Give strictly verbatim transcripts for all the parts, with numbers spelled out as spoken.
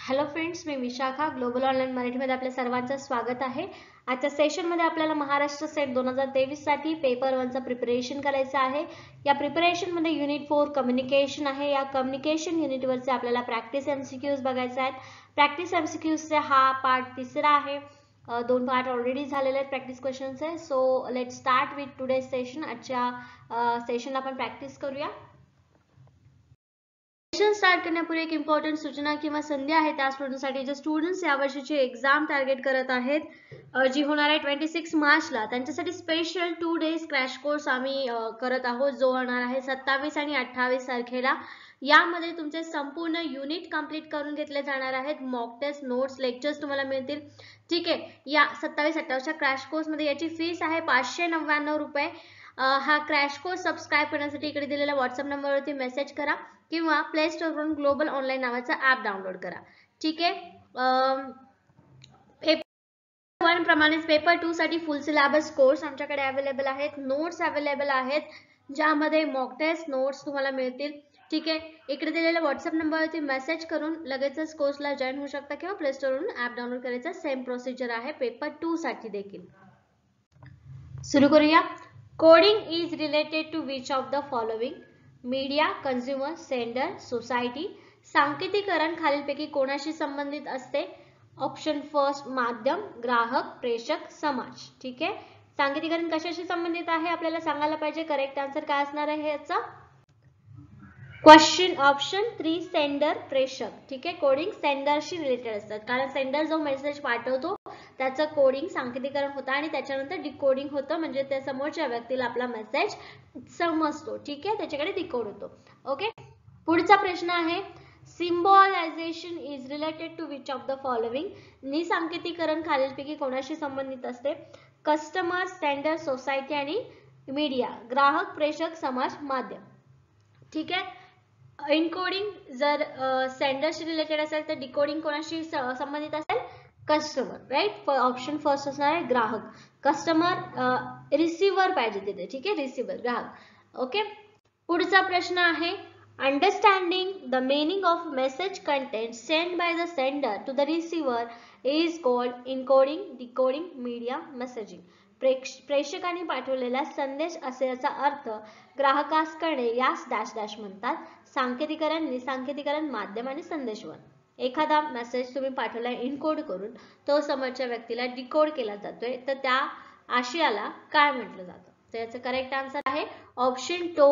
Hello friends, मी Vishakha. Global online मराठीमध्ये आपल्या सर्वांचं स्वागत आहे. आजच्या सेशनमध्ये आपल्याला महाराष्ट्र सेट दोन हजार तेवीस साठी पेपर वनचं प्रिपरेशन करायचं आहे. या प्रिपरेशनमध्ये युनिट फोर कम्युनिकेशन आहे. या कम्युनिकेशन युनिटवरचे आपल्याला प्रॅक्टिस एमसीक्यूज बघायचे आहेत. प्रॅक्टिस एमसीक्यूजचे हा पार्ट तिसरा आहे. दोन पार्ट ऑलरेडी झालेले आहेत प्रॅक्टिस क्वेश्चनचे. So let start with today session. आजच्या सेशनला आपण प्रॅक्टिस करूया. सेशन स्टार्ट करण्यापूर्वी एक इम्पॉर्टंट सूचना किंवा संधी आहे त्या स्टुडंटसाठी जे स्टुडंट्स यावर्षीची एक्झाम टार्गेट करत आहेत, जी होणार आहे ट्वेंटी सिक्स मार्चला, त्यांच्यासाठी special two days crash course आम्ही करत आहोत, जो होणार आहे सत्तावीस आणि अठ्ठावीस तारखेला. यामध्ये तुमचे संपूर्ण युनिट कंप्लीट करून घेतले जाणार आहेत. मॉक टेस्ट, नोट्स, लेक्चर्स तुम्हाला मिळतील. ठीक आहे. या सत्तावीस अठ्ठावीसच्या क्रॅश कोर्समध्ये याची फीस आहे पाचशे नव्याण्णव रुपये. हा क्रॅश कोर्स सबस्क्राईब करण्यासाठी इकडे दिलेल्या व्हॉट्सअप नंबरवरती मेसेज करा किंवा प्ले स्टोरवरून ग्लोबल ऑनलाईन नावाचा ऍप डाउनलोड करा. ठीक आहे. पेपर वन प्रमाणेच पेपर टू साठी फुल सिलेबस कोर्स आमच्याकडे अवेलेबल आहेत. नोट्स अवेलेबल आहेत, ज्यामध्ये मॉक टेस्ट, नोट्स तुम्हाला मिळतील. ठीक आहे. इकडे दिलेल्या व्हॉट्सअप नंबरवरती मेसेज करून लगेचच कोर्सला जॉईन होऊ शकता किंवा प्ले स्टोरवरून ऍप डाउनलोड करायचं. सेम प्रोसिजर आहे पेपर टू साठी देखील. सुरू करूया. Coding is related to which of the following? Media, consumer, sender, society. सांकेतिकरण खालीलपैकी कोणाशी संबंधित असते? ऑप्शन फर्स्ट माध्यम, ग्राहक, प्रेषक, समाज. ठीक आहे. सांकेतिकरण कशाशी संबंधित आहे आपल्याला सांगायला पाहिजे. करेक्ट आन्सर काय असणार आहे याचा? क्वेश्चन ऑप्शन थ्री सेंडर, प्रेषक. ठीक आहे. कोडिंग सेंडरशी रिलेटेड असतात, कारण सेंडर जो मेसेज पाठवतो त्याचं कोडिंग सांकेतिकरण होतं आणि त्याच्यानंतर डिकोडिंग होतं, म्हणजे त्या समोरच्या व्यक्तीला आपला मेसेज समजतो. ठीक आहे. त्याच्याकडे डिकोड होतो. ओके. पुढचा प्रश्न आहे, symbolisation is related to which of the following? निसंकेतीकरण खालीलपैकी कोणाशी संबंधित असते? कस्टमर, सेंडर, सोसायटी आणि मीडिया. ग्राहक, प्रेषक, समाज, माध्यम. ठीक आहे. इनकोडिंग जर सेंडरशी रिलेटेड असेल तर डिकोडिंग कोणाशी संबंधित असेल? कस्टमर. राईट. ऑप्शन फर्स्ट असणार आहे ग्राहक. कस्टमर रिसिव्हर पाहिजे तिथे. ठीक आहे. रिसिव्हर, ग्राहक. ओके. पुढचा प्रश्न आहे, understanding the meaning of message content send by the sender to the receiver is called encoding, decoding, media, messaging. प्रेषकाने पाठवलेला संदेश असे याचा अर्थ ग्राहकास कळणे यास डॅश डॅश म्हणतात. सांकेतिकरण, निसंकेतीकरण, माध्यम आणि संदेशवहन. एखादा मेसेज तुम्ही पाठवलाय इनकोड करून, तो समोरच्या व्यक्तीला डिकोड केला जातोय, तर त्या आशयाला काय म्हटलं जातं? तर याचं करेक्ट आन्सर आहे ऑप्शन टू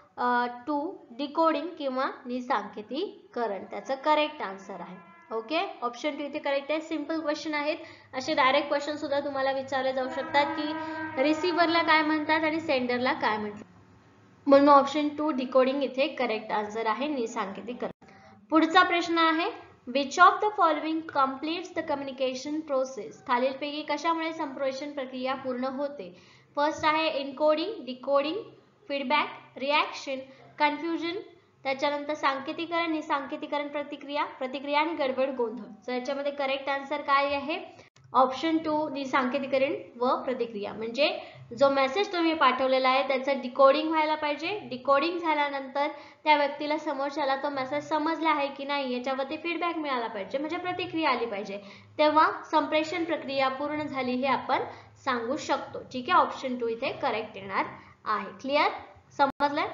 टू डिकोडिंग किंवा निसंकेतीकरण. त्याचं करेक्ट आन्सर आहे. ओके. ऑप्शन टू इथे करेक्ट आहे. सिंपल क्वेश्चन आहेत. असे डायरेक्ट क्वेश्चन सुद्धा तुम्हाला विचारले जाऊ शकतात की रिसिव्हरला काय म्हणतात आणि सेंडरला काय म्हणतात, म्हणून ऑप्शन टू डिकोडिंग इथे करेक्ट आन्सर आहे, निसंकेतीकरण. पुढचा प्रश्न आहे, which of the following completes the communication process? खालीलपैकी कशामुळे संप्रेषण प्रक्रिया पूर्ण होते? फर्स्ट आहे encoding, decoding, feedback, reaction, confusion. त्याच्यानंतर सांकेतीकरण, निसंकेतीकरण, प्रतिक्रिया, प्रतिक्रिया आणि गडबड, गोंधळ. तर याच्यामध्ये करेक्ट आन्सर काय आहे? ऑप्शन टू निसंकेतीकरण व प्रतिक्रिया. म्हणजे जो मेसेज तुम्ही पाठवलेला आहे त्याचं डिकोडिंग व्हायला पाहिजे. डिकोडिंग झाल्यानंतर त्या व्यक्तीला समोरच्याला तो मेसेज समजला आहे की नाही याच्यावरती फीडबॅक मिळाला पाहिजे, म्हणजे प्रतिक्रिया आली पाहिजे. तेव्हा संप्रेषण प्रक्रिया पूर्ण झाली हे आपण सांगू शकतो. ठीक आहे. ऑप्शन टू इथे करेक्ट येणार आहे. क्लिअर? समजलंय?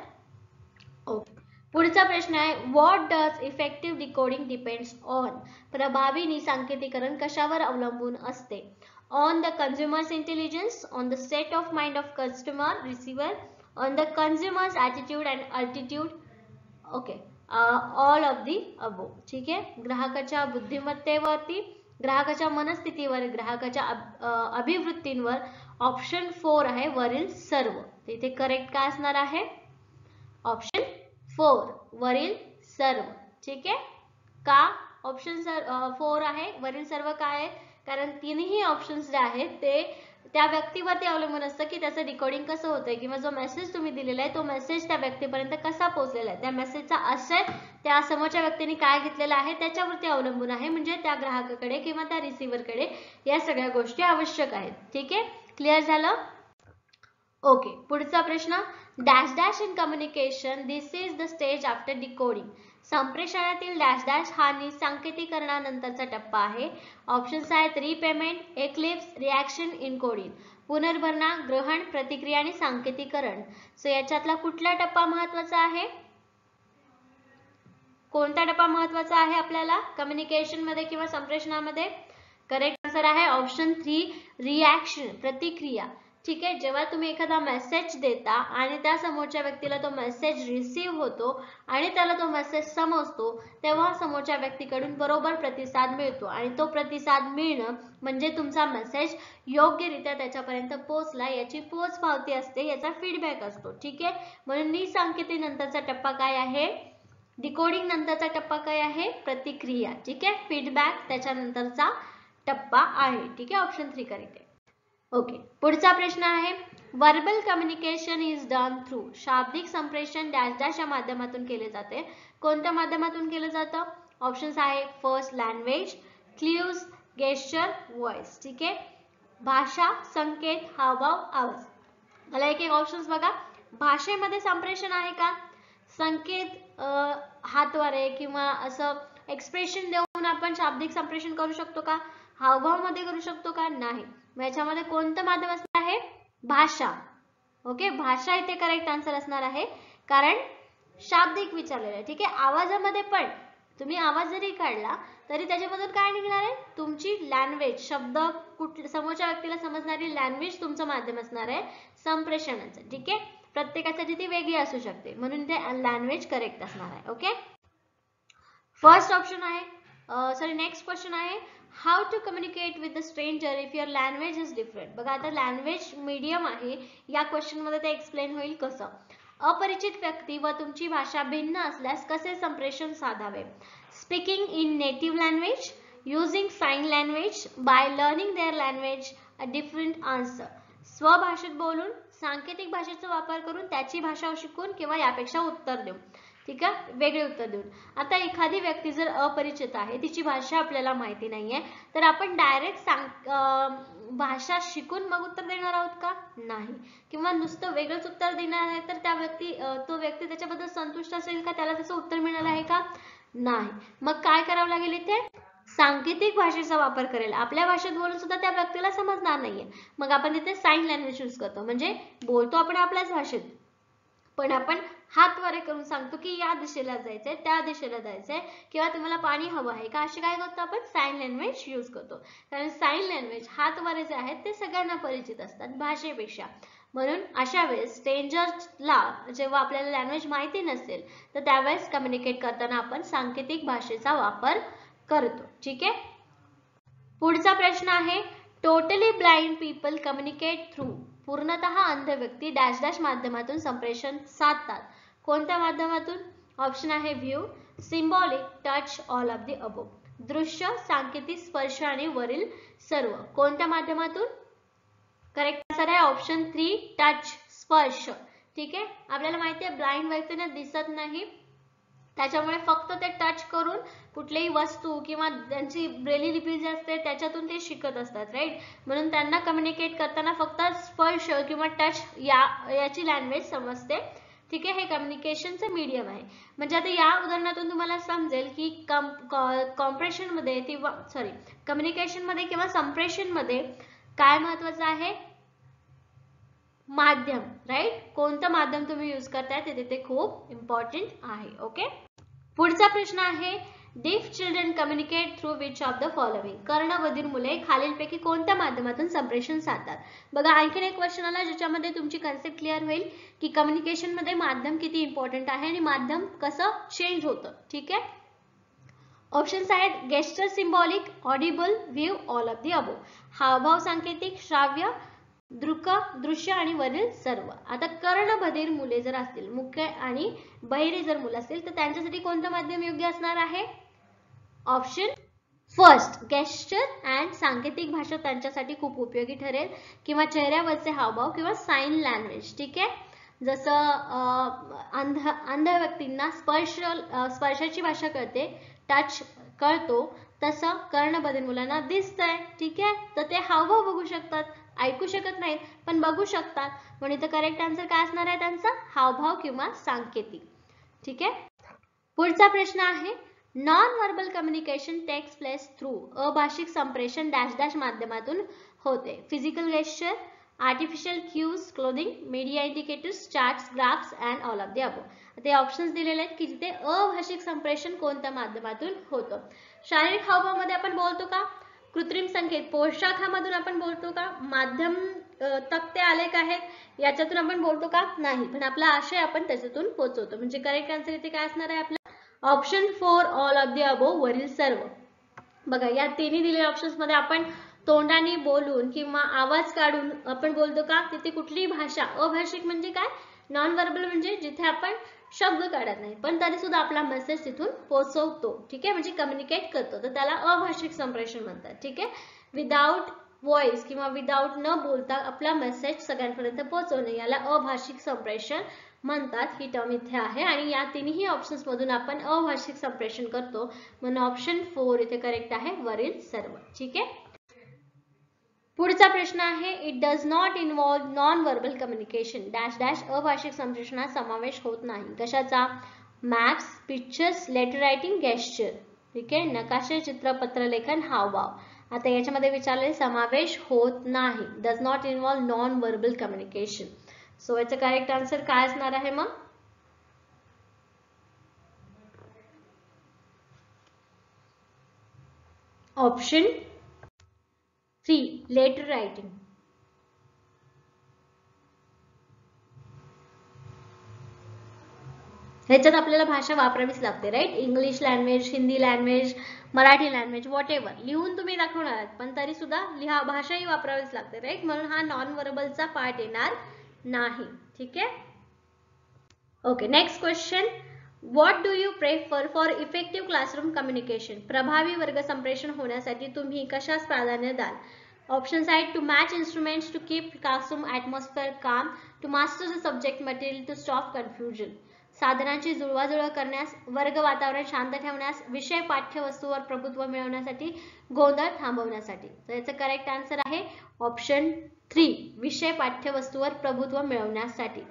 ओके. पुढचा प्रश्न आहे, what does effective decoding depends on? प्रभावी निसंकेतीकरण कशावर अवलंबून असते? On the consumers intelligence, on the state of mind of customer, receiver, on the consumers attitude and altitude. Okay. All of the above. ठीक आहे. ग्राहकाच्या बुद्धिमत्तेवरती, ग्राहकाच्या मनस्थितीवर, ग्राहकाच्या अभिवृत्तींवर. ऑप्शन फोर आहे वरील सर्व. इथे करेक्ट काय असणार आहे? ऑप्शन फोर वरील सर्व. ठीक आहे. का ऑप्शन फोर आहे वरील सर्व? काय आहे? कारण तिन्ही ऑप्शन्स जे आहेत ते त्या व्यक्तीवरती अवलंबून असतं की त्याचं डिकोडिंग कसं होतंय किंवा जो मेसेज तुम्ही दिलेला आहे तो मेसेज त्या व्यक्तीपर्यंत कसा पोहोचलेला आहे, त्या मेसेजचा आशय त्या समोरच्या व्यक्तीने काय घेतलेला आहे त्याच्यावरती अवलंबून आहे. म्हणजे त्या ग्राहकाकडे किंवा त्या रिसिव्हरकडे या सगळ्या गोष्टी आवश्यक आहेत. ठीक आहे. क्लिअर झालं? ओके. पुढचा प्रश्न, dash dash in communication, this is the stage after decoding. संप्रेषणातील डॅश डॅश हा निसंकेतीकरणानंतरचा टप्पा आहे. ऑप्शन्स आहेत रिपेमेंट, एक्लिप्स, रिॲक्शन, इनकोडिंग. पुनर्भरणा, ग्रहण, प्रतिक्रिया आणि सांकेतीकरण. सो याच्यातला कुठला टप्पा महत्वाचा आहे? कोणता टप्पा महत्वाचा आहे आपल्याला कम्युनिकेशन मध्ये किंवा संप्रेषणामध्ये? करेक्ट आन्सर आहे ऑप्शन थ्री, रिॲक्शन, प्रतिक्रिया. ठीक आहे, जेव्हा तुम्ही एखादा मेसेज देता आणि त्या समोरच्या व्यक्तीला तो मेसेज रिसीव्ह होतो आणि त्याला तो मेसेज समजतो, तेव्हा समोरच्या व्यक्तीकडून बरोबर प्रतिसाद मिळतो आणि तो प्रतिसाद मिळणं म्हणजे तुमचा मेसेज योग्यरित्या त्याच्यापर्यंत पोहोचला याची पोच पावती असते, याचा फीडबॅक असतो. ठीक आहे, म्हणून निसंकेती नंतरचा टप्पा काय आहे? डिकोडिंग नंतरचा टप्पा काय आहे? प्रतिक्रिया. ठीक आहे, फीडबॅक त्याच्यानंतरचा टप्पा आहे. ठीक आहे, ऑप्शन थ्री करेक्ट आहे. ओके, पुढचा प्रश्न आहे verbal communication is done through. शाब्दिक संप्रेषण डॅश डॅश या माध्यमातून केले जाते. कोणत्या माध्यमातून केलं जातं? ऑप्शन्स आहे first language, clues, gesture, voice. ठीक आहे, भाषा, संकेत, हावभाव, आवाज. मला एक एक ऑप्शन्स बघा. भाषेमध्ये संप्रेषण आहे का? संकेत हातवारे किंवा असं एक्सप्रेशन देऊन आपण शाब्दिक संप्रेषण करू शकतो का? हावभाव मध्ये करू शकतो का? नाही. याच्यामध्ये कोणतं माध्यम असणार आहे? भाषा. ओके, भाषा इथे करेक्ट आन्सर असणार आहे कारण शाब्दिक विचारलेलं आहे. ठीक आहे, आवाजामध्ये पण तुम्ही आवाज जरी काढला तरी त्याच्यामधून काय निघणार आहे? तुमची लँग्वेज, शब्द, कुठल्या समोरच्या व्यक्तीला समजणारी लँग्वेज तुमचं माध्यम असणार आहे संप्रेषणाचं. ठीक आहे, प्रत्येकासाठी ती वेगळी असू शकते म्हणून ते लँग्वेज करेक्ट असणार आहे. ओके, फर्स्ट ऑप्शन आहे. सॉरी नेक्स्ट क्वेश्चन आहे how to communicate with the stranger if your language is different. बघा आता लँग्वेज मीडियम आहे, या क्वेश्चन मध्ये ते एक्सप्लेन होईल कसं. अपरिचित व्यक्ती व तुमची भाषा भिन्न असल्यास कसे संप्रेषण साधावे? Speaking in native language, using sign language, by learning their language, a different answer. स्वभाषेत बोलून, सांकेतिक भाषेचा वापर करून, त्याची भाषा शिकून किंवा यापेक्षा उत्तर देऊन. ठीक आहे, वेगळे उत्तर देऊन. आता एखादी व्यक्ती जर अपरिचित आहे, तिची भाषा आपल्याला माहिती नाहीये, तर आपण डायरेक्ट सांग भाषा शिकून मग उत्तर देणार आहोत का? नाही. किंवा नुसतं वेगळंच उत्तर देणार आहे तर त्या व्यक्ती तो व्यक्ती त्याच्याबद्दल संतुष्ट असेल का? त्याला त्याचं उत्तर मिळणार आहे का? नाही. मग काय करावं लागेल इथे? सांकेतिक भाषेचा वापर करेल. आपल्या भाषेत बोलून सुद्धा त्या व्यक्तीला समजणार नाहीये, मग आपण तिथे साइन लँग्वेज यूज करतो. म्हणजे बोलतो आपण आपल्याच भाषेत पण आपण हातवारे करून सांगतो की या दिशेला जायचंय, त्या दिशेला जायचंय किंवा तुम्हाला पाणी हवं आहे का, असे काय करतो आपण? साइन लँग्वेज यूज करतो. कारण साइन लँग्वेज, हातवारे जे आहेत ते सगळ्यांना परिचित असतात भाषेपेक्षा. म्हणून अशा वेळेस स्ट्रेंजर्सला जेव्हा आपल्याला लँग्वेज माहिती नसेल तर त्यावेळेस कम्युनिकेट करताना आपण सांकेतिक भाषेचा वापर करतो. ठीक आहे, पुढचा प्रश्न आहे totally blind people communicate through. पूर्णतः अंध व्यक्ती डॅश डॅश माध्यमातून संप्रेषण साधतात. कोणत्या माध्यमातून? ऑप्शन आहे view, symbolic, touch, all of the above. दृश्य, सांकेतिक, स्पर्श आणि वरील सर्व. कोणत्या माध्यमातून? करेक्ट आन्सर आहे ऑप्शन थ्री, टच, स्पर्श. ठीक आहे, आपल्याला माहिती आहे ब्लाइंड व्यक्तींना दिसत नाही, त्याच्यामुळे फक्त ते टच करून कुठलीही वस्तू किंवा त्यांची ब्रेली लिपी जी असते त्याच्यातून ते शिकत असतात. राईट, म्हणून त्यांना कम्युनिकेट करताना फक्त स्पर्श किंवा टच या याची लँग्वेज समजते. ठीक आहे, हे कम्युनिकेशनचं मीडियम आहे. म्हणजे आता या उदाहरणातून तुम्हाला समजेल की कॉम्प्रेशन मध्ये किंवा सॉरी कम्युनिकेशन मध्ये किंवा संप्रेषण मध्ये काय महत्वाचं आहे? माध्यम. राईट, कोणतं माध्यम तुम्ही यूज करताय ते तिथे खूप इम्पॉर्टंट आहे. ओके, पुढचा प्रश्न आहे deaf children communicate through which of the following. कर्णबधिर मुले खालीलपैकी कोणत्या माध्यमातून संप्रेषण साधतात? बघा आणखीन एक क्वेश्चन आला ज्याच्यामध्ये तुमची कन्सेप्ट क्लिअर होईल की कम्युनिकेशन मध्ये माध्यम किती इम्पॉर्टंट आहे आणि माध्यम कसं चेंज होतं. ठीक आहे, ऑप्शन्स आहेत gesture, symbolic, audible, view, all of the above. हावभाव, सांकेतिक, श्राव्य, दृक, दृश्य आणि वरील सर्व. आता कर्णबधिर मुले जर असतील, मुख्य आणि बहिरे जर मुलं असतील तर त्यांच्यासाठी कोणतं माध्यम योग्य असणार आहे? ऑप्शन फर्स्ट, गेस्चर अँड सांकेतिक भाषा त्यांच्यासाठी खूप उपयोगी ठरेल किंवा चेहऱ्यावरचे हावभाव किंवा साइन लँग्वेज. ठीक आहे, जसं अंध अंध व्यक्तींना स्पर्श स्पर्शाची भाषा कळते, टच कळतो, तसं कर्णबधिर मुलांना दिसतंय. ठीक आहे, तर ते हावभाव बघू शकतात, ऐकू शकत नाहीत पण बघू शकतात. म्हणून इथं करेक्ट आन्सर काय असणार आहे त्यांचा? हावभाव किंवा सांकेतिक. ठीक आहे, पुढचा प्रश्न आहे non verbal communication takes place through अभाषिक संप्रेषण डॅश डॅश माध्यमातून होते. Physical gesture, artificial cues, clothing, media indicators, charts, graphs and all of the above. ते ऑप्शन्स दिलेले आहेत की जिथे अभाषिक संप्रेषण कोणत्या माध्यमातून होतं. शारीरिक हावभावामध्ये आपण बोलतो का, कृत्रिम संकेत पोशाखामधून आपण बोलतो का, माध्यम तक्ते आलेख आहेत याच्यातून आपण बोलतो का, नाही, पण आपला आशय आपण त्याच्यातून पोहोचवतो. म्हणजे करेक्ट आन्सर इथे काय असणार आहे आपला option four all of the above वरील सर्व. बघा या तिन्ही दिलेल्या ऑप्शन्स मध्ये आपण तोंडाने बोलून किंवा आवाज काढून आपण बोलतो का, तिथे कुठलीही भाषा अभाषिक म्हणजे काय, नॉन व्हर्बल म्हणजे जिथे आपण शब्द काढत नाही पण तरी सुद्धा आपला मेसेज तिथून पोहोचवतो. ठीक आहे, म्हणजे कम्युनिकेट करतो, तर त्याला अभाषिक संप्रेषण म्हणतात. ठीक आहे, विदाउट व्हॉइस किंवा विदाउट न बोलता आपला मेसेज सगळ्यांपर्यंत पोहोचवणे याला अभाषिक संप्रेषण म्हणतात. ही टर्म इथे आहे आणि या तिन्ही ऑप्शन्स मधून आपण अभाषिक संप्रेषण करतो म्हणून ऑप्शन फोर इथे करेक्ट आहे वरील सर्व. ठीक आहे, पुढचा प्रश्न आहे it does not involve non verbal communication dash dash अभाषिक संप्रेषणात समावेश होत नाही. कशाचा, maps, pictures, letter writing, gesture. ठीक आहे, नकाशे, चित्रपत्र लेखन, हावभाव. आता याच्यामध्ये विचारले समावेश होत नाही, does not involve non verbal communication. So याचं करेक्ट आन्सर काय असणार आहे मग ऑप्शन थ्री लेटर रायटिंग. ह्याच्यात आपल्याला भाषा वापरावीच लागते right, English language, Hindi language, Marathi language, whatever लिहून तुम्ही दाखवणार आहात पण तरी सुद्धा लिहा भाषाही वापरावीच लागते राईट, म्हणून हा नॉन व्हर्बलचा पार्ट येणार नाही. ठीक आहे, okay, next question. What do you prefer for effective classroom communication. प्रभावी वर्ग संप्रेषण होण्यासाठी तुम्ही कशास प्राधान्य द्याल. ऑप्शन्स आहेत to match instruments, to keep classroom atmosphere calm, to master the subject material, to stop confusion. साधनांची जुळवाजुळव करण्यास, वर्ग वातावरण शांत ठेवण्यास, विषय पाठ्यवस्तूवर प्रभुत्व मिळवण्यासाठी, गोंधळ थांबवण्यासाठी. तर याचं करेक्ट आन्सर आहे ऑप्शन थ्री विषय पाठ्यवस्तूवर प्रभुत्व मिळवण्यासाठी.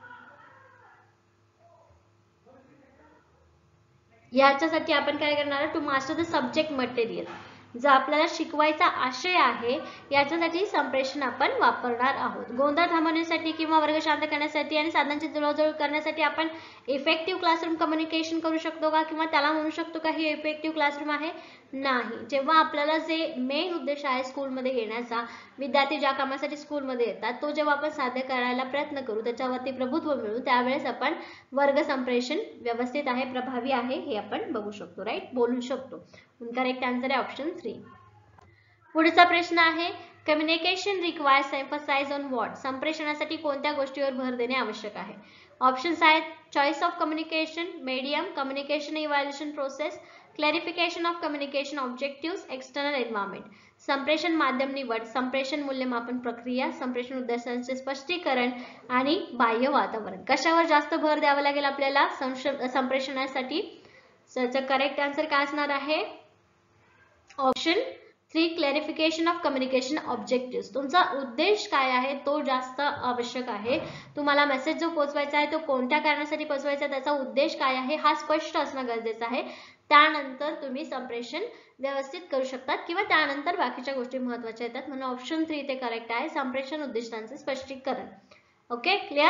याच्यासाठी आपण काय करणार, to master the subject material, जो आपल्याला शिकवायचा आशय आहे याच्यासाठी संप्रेषण आपण वापरणार आहोत. गोंधळ थांबवण्यासाठी किंवा वर्ग शांत करण्यासाठी आणि साधनांची जुळवाजुळव करण्यासाठी आपण इफेक्टिव्ह क्लासरूम कम्युनिकेशन करू शकतो का किंवा त्याला म्हणू शकतो का हे इफेक्टिव्ह क्लासरूम आहे, नाही. जेव्हा आपल्याला जे मेन उद्देश आहे स्कूलमध्ये येण्याचा, विद्यार्थी ज्या कामासाठी स्कूलमध्ये येतात तो जेव्हा आपण साध्य करायला प्रयत्न करू, त्याच्यावरती प्रभुत्व मिळू, त्यावेळेस आपण वर्ग संप्रेषण व्यवस्थित आहे, प्रभावी आहे हे आपण बघू शकतो राईट, बोलू शकतो. करेक्ट आन्सर आहे ऑप्शन थ्री. पुढचा प्रश्न आहे communication requires emphasise on what. संप्रेषणासाठी कोणत्या गोष्टीवर भर देणे आवश्यक आहे. ऑप्शन्स आहेत choice of communication, medium, communication evaluation process, clarification of communication objectives, external environment. संप्रेषण माध्यम निवड, संप्रेषण मूल्यमापन प्रक्रिया, संप्रेषण उद्देशांचे स्पष्टीकरण आणि बाह्य वातावरण. कशावर जास्त भर द्यावा लागेल आपल्याला संप्रेषणासाठी. याचं करेक्ट आन्सर काय असणार आहे option three clarification of communication objectives. तुमचा उद्देश काय आहे तो जास्त आवश्यक आहे. तुम्हाला मेसेज जो पोहोचवायचा आहे तो कोणत्या कारणासाठी पोहोचवायचा, त्याचा उद्देश काय आहे हा स्पष्ट असणं गरजेचं आहे. त्यानंतर तुम्ही संप्रेषण व्यवस्थित करू शकतात किंवा त्यानंतर बाकीच्या गोष्टी महत्त्वाच्या येतात, म्हणून ऑप्शन थ्री इथे करेक्ट आहे, संप्रेषण उद्दिष्टांचे स्पष्टीकरण. Okay, clear.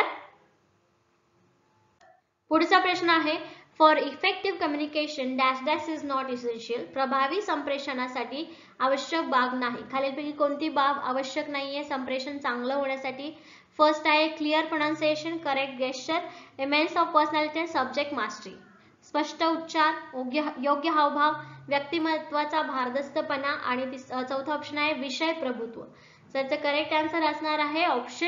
पुढचा प्रश्न आहे for effective communication dash dash is not essential. प्रभावी संप्रेषणासाठी आवश्यक बाब नाही. खालीलपैकी कोणती बाब आवश्यक नाहीये संप्रेषण चांगलं होण्यासाठी. फर्स्ट आहे clear pronunciation, correct gesture, immense of personality, subject mastery. स्पष्ट उच्चार, योग्य योग्य हावभाव, व्यक्तिमत्वाचा भारदस्तपणा आणि चौथा ऑप्शन आहे विषय प्रभुत्व. त्याचं करेक्ट आन्सर असणार आहे ऑप्शन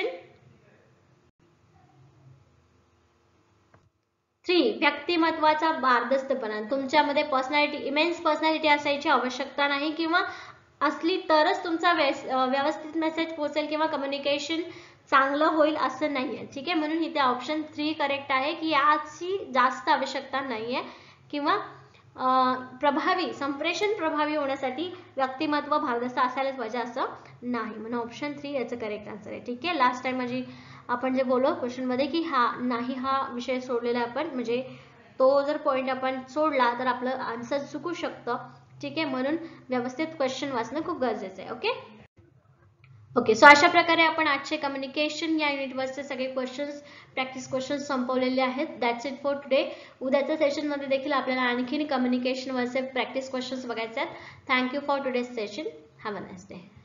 थ्री व्यक्तिमत्वाचा भारदस्तपणा. तुमच्यामध्ये पर्सनॅलिटी, इमेन्स पर्सनॅलिटी असायची आवश्यकता नाही किंवा असली तरच तुमचा व्यवस्थित मेसेज पोहोचेल किंवा कम्युनिकेशन चांगलं होईल असं नाहीये. ठीक आहे, म्हणून इथे ऑप्शन थ्री करेक्ट आहे की याची जास्त आवश्यकता नाहीये किंवा प्रभावी संप्रेषण प्रभावी होण्यासाठी व्यक्तिमत्व भारदस्त असायलाच पाहिजे असं नाही, म्हणून ऑप्शन थ्री याचं करेक्ट आन्सर आहे. ठीक आहे, लास्ट टाइम माझी आपण जे बोललो क्वेश्चन मध्ये की हा नाही हा विषय सोडलेला आपण म्हणजे तो जर पॉइंट आपण सोडला तर आपलं आन्सर चुकू शकतं. ठीक आहे, म्हणून व्यवस्थित क्वेश्चन वाचणं खूप गरजेचं आहे. ओके ओके सो अशा प्रकारे आपण आजचे कम्युनिकेशन या युनिटवरचे सगळे क्वेश्चन्स प्रॅक्टिस क्वेश्चन संपवलेले आहेत. That's it for today. उद्याच्या सेशनमध्ये देखील आपल्याला आणखीन कम्युनिकेशनवरचे प्रॅक्टिस क्वेश्चन्स बघायचे आहेत. Thank you for today's session. Have a nice day.